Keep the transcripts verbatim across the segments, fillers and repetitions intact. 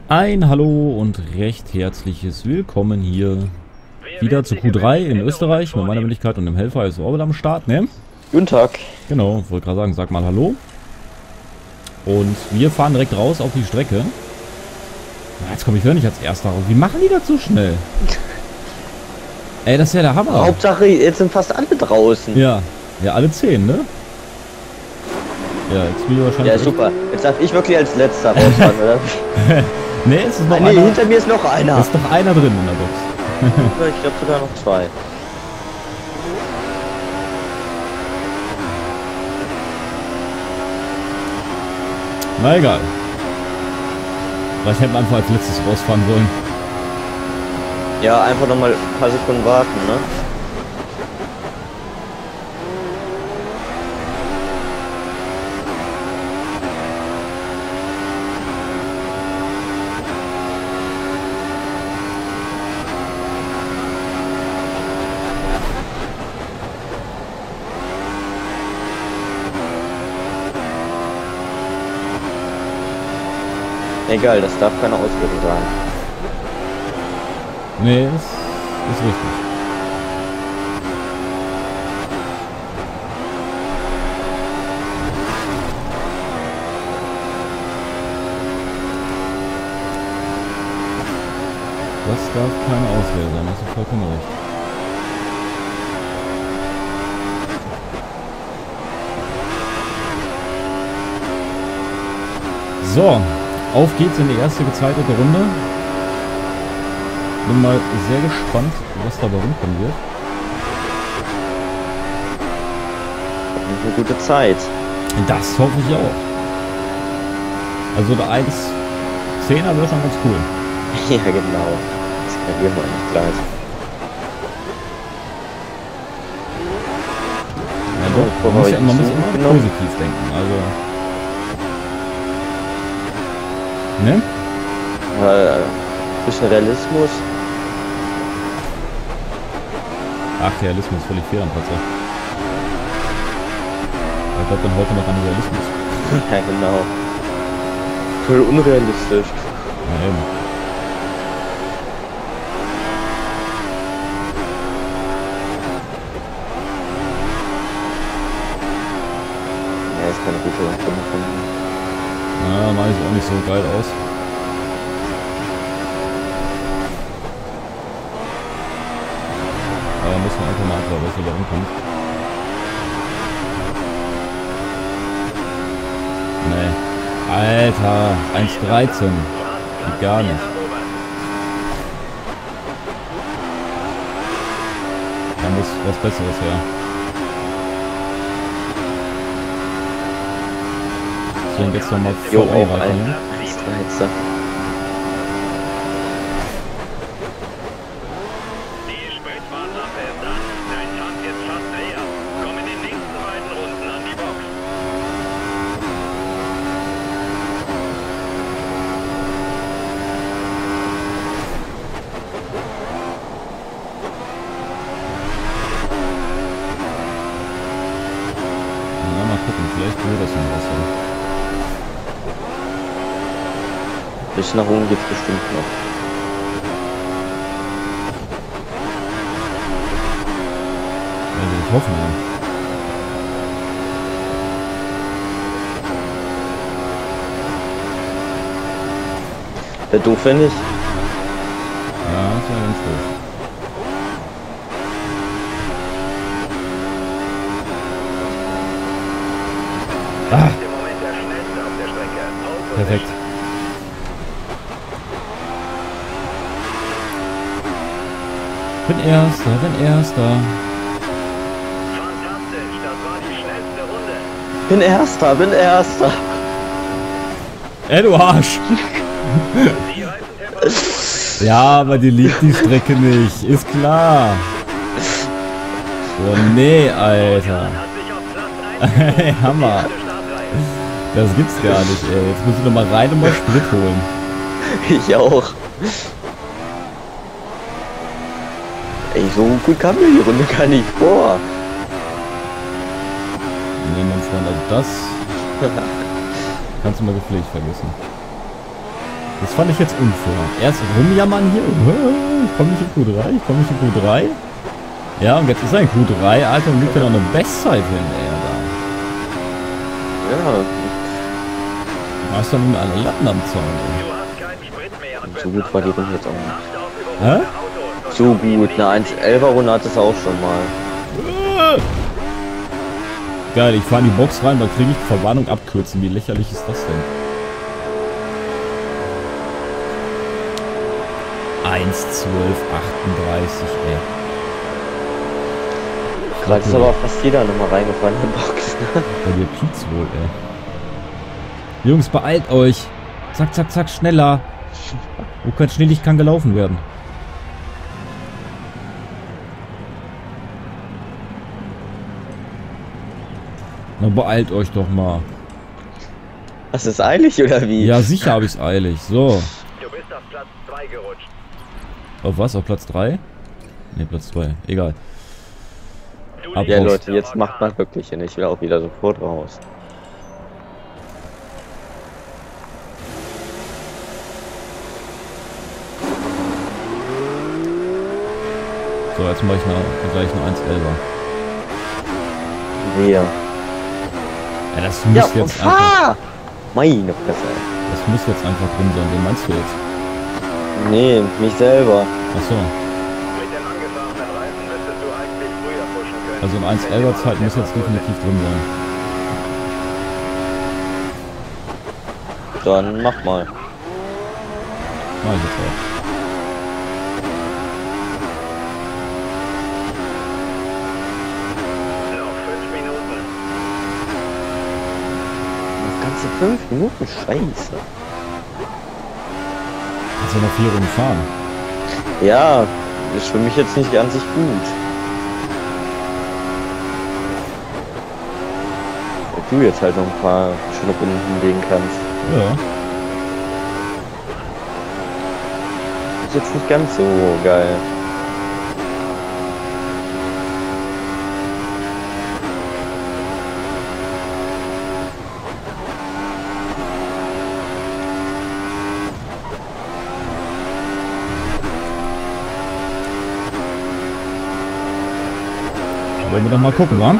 Ein Hallo und recht herzliches Willkommen hier wieder zu Q drei in Österreich mit meiner Wendigkeit und dem Helfer ist Orbit am Start, ne? Guten Tag. Genau, wollte gerade sagen, sag mal Hallo. Und wir fahren direkt raus auf die Strecke. Na, jetzt komme ich wieder nicht als Erster raus. Wie machen die das so schnell? Ey, das ist ja der Hammer. Hauptsache, jetzt sind fast alle draußen. Ja, ja, alle zehn, ne? Ja, jetzt bin ich wahrscheinlich... Ja, super. Jetzt darf ich wirklich als Letzter rausfahren, oder? Ne, es ist noch ah, nee, einer. hinter mir ist noch einer. Es ist noch einer drin in der Box. Ich glaube sogar noch zwei. Na egal. Vielleicht hätten wir einfach als letztes rausfahren sollen. Ja, einfach noch mal ein paar Sekunden warten, ne? Egal, das darf keine Ausrede sein. Nee, ist, ist richtig. Das darf keine Ausrede sein, hast du vollkommen recht. So, auf geht's in die erste gezeitete Runde. Bin mal sehr gespannt, was dabei rumkommen wird. Eine gute Zeit. Das hoffe ich auch. Also der eins zehner wäre schon ganz cool. Ja, genau. Das kann wir mal nicht gleich. Ja, doch, man muss, ja, man muss immer genau. positiv denken. Also. Ne? Äh, bisschen Realismus. Ach, Realismus, völlig fehl am Platz. Ich glaube dann heute noch an Realismus. Ja, genau. Voll unrealistisch. Ja, eben. Ja, ist keine gute Runde von mir. Na, mach ich auch nicht so geil aus. Aber muss man einfach mal abwarten, was da rumkommt. Nee. Alter, eins dreizehn. Geht gar nicht. Da muss was Besseres her. Deswegen jetzt nochmal Jo, voll auch einreichen. ein Streizer. Ja, mal gucken, vielleicht will das noch was sein. Bis nach oben geht's bestimmt noch. Also ich hoffe mal. Der doof, wenn nicht. Ja, das wäre ganz doof. Ah! Perfekt. Bin Erster, bin Erster. Fantastisch, das war die schnellste Runde. Bin Erster, bin Erster. Ey, du Arsch! Die Reifentemperatur. Ja, aber die liegt die Strecke nicht. Ist klar. Oh nee, Alter. Hat sich auf Platz eins Hey, Hammer. Startreihe. Das gibt's gar nicht, ey. Jetzt muss ich noch mal rein und mal Sprit holen. Ich auch. Ey, so gut kam mir die Runde gar nicht vor. Nee, mein Freund, also das kannst du mal gepflegt vergessen. Das fand ich jetzt unfair. Erst rumjammern hier. Ich komme nicht in Q drei, ich komme nicht in Q drei. Ja, und jetzt ist er in Q drei, Alter, und liegt ja noch eine Bestzeit hin, ey, da. Ja. Da ist doch nun alle Latten am Zaun, ey. Du hast keinen Sprit mehr und So gut war die Runde jetzt auch nicht. Achte auf Hä? überholende Autos. So gut, eine eins elfer Runde hat es auch schon mal. Geil, ich fahre in die Box rein, weil kriege ich Verwarnung abkürzen. Wie lächerlich ist das denn? eins zwölf achtunddreißig, ey. Gerade ist aber fast jeder nochmal reingefahren in die Box. Bei dir piept's wohl, ey. Jungs, beeilt euch. Zack, zack, zack, schneller. Wo kein Schneelicht kann gelaufen werden. Na, beeilt euch doch mal. Was ist eilig oder wie? Ja, sicher habe ich's eilig. So. Du bist auf Platz zwei gerutscht. Auf was? Auf Platz drei? Ne, Platz zwei. Egal. Du Ab Ja raus. Leute, jetzt macht man wirklich hin. Ich will auch wieder sofort raus. So, jetzt mache ich eine, gleich eine eins elfer. Wir. Ja, das muss Ja, jetzt einfach. fahr! Meine Fresse. Das muss jetzt einfach drin sein. Wen meinst du jetzt? Nee, mich selber. Achso. Mit den angefahrenen Reifen müsstest du eigentlich früher pushen können. Also eine eins elfer Zeit muss jetzt definitiv drin sein. Dann mach mal. Mach ich jetzt auch. Noch fünf Minuten. Das ganze fünf Minuten, scheiße. Kannst du noch vier Runden fahren? Ja, ist für mich jetzt nicht an sich gut. Ob du jetzt halt noch ein paar schöne Runden hinlegen kannst. Ja. Ist jetzt nicht ganz so geil. Wollen wir doch mal gucken, wa? Klasse.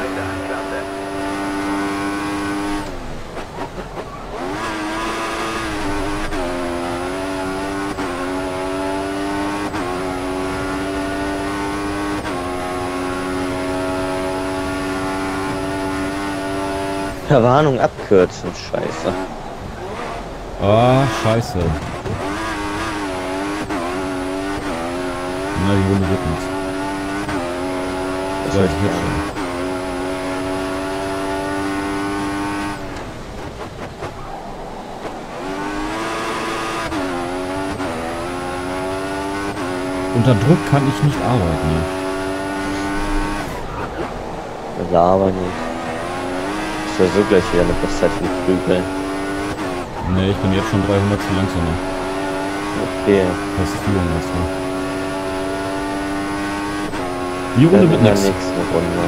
Verwarnung abkürzen, scheiße. Ah, scheiße. Na, die Runde wird nichts. Das So, heißt, ich wird schon. Unter Druck kann ich nicht arbeiten. ja. Laber nicht. Ich soll so gleich wieder eine Bestzeit für die Prügel. Ne, ich bin jetzt schon dreihundert zu langsamer. Okay. Fast vierhundert. Die Runde Dann wird in der nichts. nächsten Runde.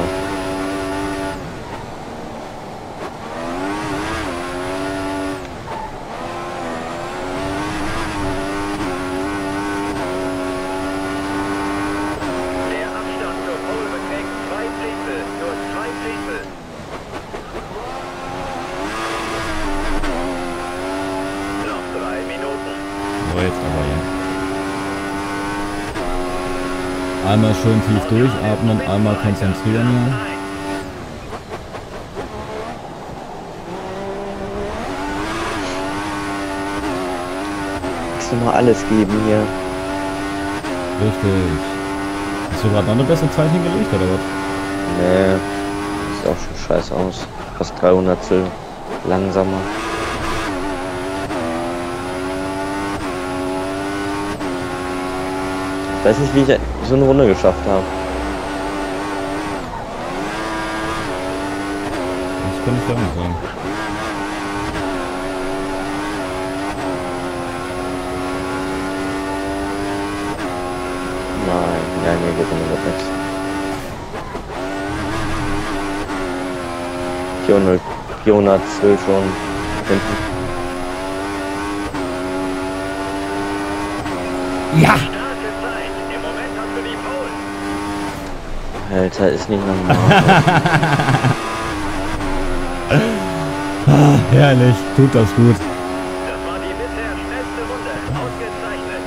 Der Abstand zur Pole beträgt zwei Zehntel. Nur zwei Zehntel. Noch drei Minuten. So, jetzt aber ja. Einmal schön tief durchatmen, einmal konzentrieren. Kannst du mal alles geben hier. Richtig. Hast du gerade noch eine bessere Zeit hingelegt, oder was? Nee. Sieht auch schon scheiße aus. Fast dreihundertstel langsamer. Ich weiß nicht, wie ich so eine Runde geschafft habe. Das kann ich ja auch nicht sagen. Nein, ja, nee, die Runde wird nichts. vierhundert, vierhundertzwölf schon hinten. Ja! Starke Zeit. Im Moment hast du die Pole. Alter, ist nicht normal. Ah, herrlich, tut das gut. Das war die bisher schnellste Runde. Ausgezeichnet.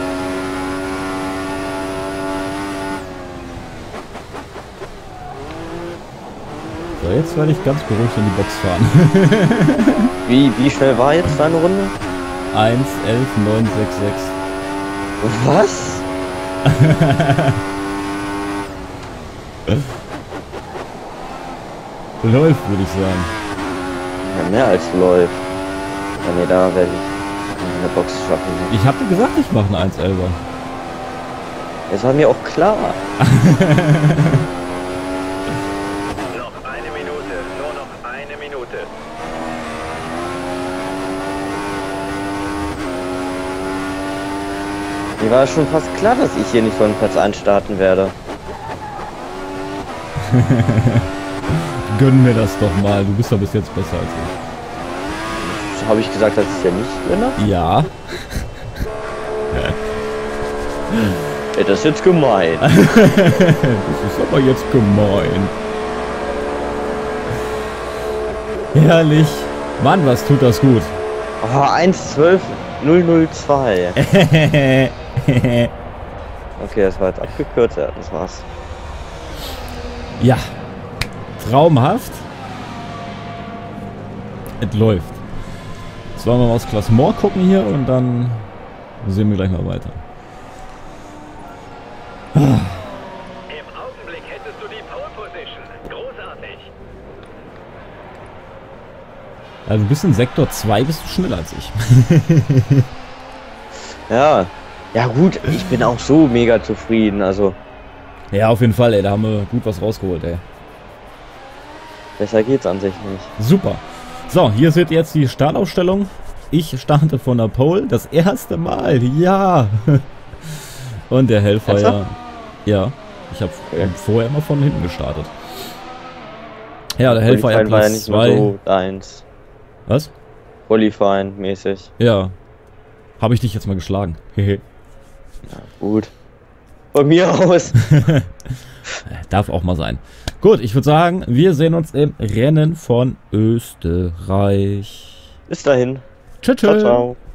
So, jetzt werde ich ganz beruhigt in die Box fahren. Wie, wie schnell war jetzt deine Runde? eins, elf, neun, sechs, sechs. Was? Läuft, würde ich sagen. Ja, mehr als läuft. Ja, nee, da werde ich in der Box schaffen. Ich habe dir gesagt, ich mache einen eins elfer. Das war mir auch klar. Noch eine Minute. Nur noch eine Minute. Mir war schon fast klar, dass ich hier nicht von Platz eins starten werde. Gönn mir das doch mal, du bist doch bis jetzt besser als Habe ich gesagt, dass ich ja nicht bin? ich. Ja. Ey, das ist jetzt gemein. Das ist aber jetzt gemein. Herrlich. Mann, was tut das gut. Oh, eins zwölf null null zwei. Okay, das war jetzt abgekürzt, ja, das war's. Ja. Traumhaft. Es läuft. Jetzt wollen wir mal aufs Klassement gucken hier und dann sehen wir gleich mal weiter. Im Augenblick hättest du die Pole Position. Großartig. Also du bist in Sektor zwei, bist du schneller als ich. Ja, ja gut, ich bin auch so mega zufrieden, also Ja, auf jeden Fall, ey, da haben wir gut was rausgeholt, ey. besser geht's an sich nicht. Super. So, hier seht ihr jetzt die Startaufstellung. Ich starte von der Pole, das erste Mal, ja. Und der Hellfire, Ernsthaft? ja, ich habe Okay. vorher immer von hinten gestartet. Ja, der Hellfire Qualifying war ja Platz nicht mehr zwei. so deins. Was? Qualifying mäßig. Ja. Habe ich dich jetzt mal geschlagen. Hehe. Gut. Von mir aus. Darf auch mal sein. Gut, ich würde sagen, wir sehen uns im Rennen von Österreich. Bis dahin. Tschüss. Ciao, ciao.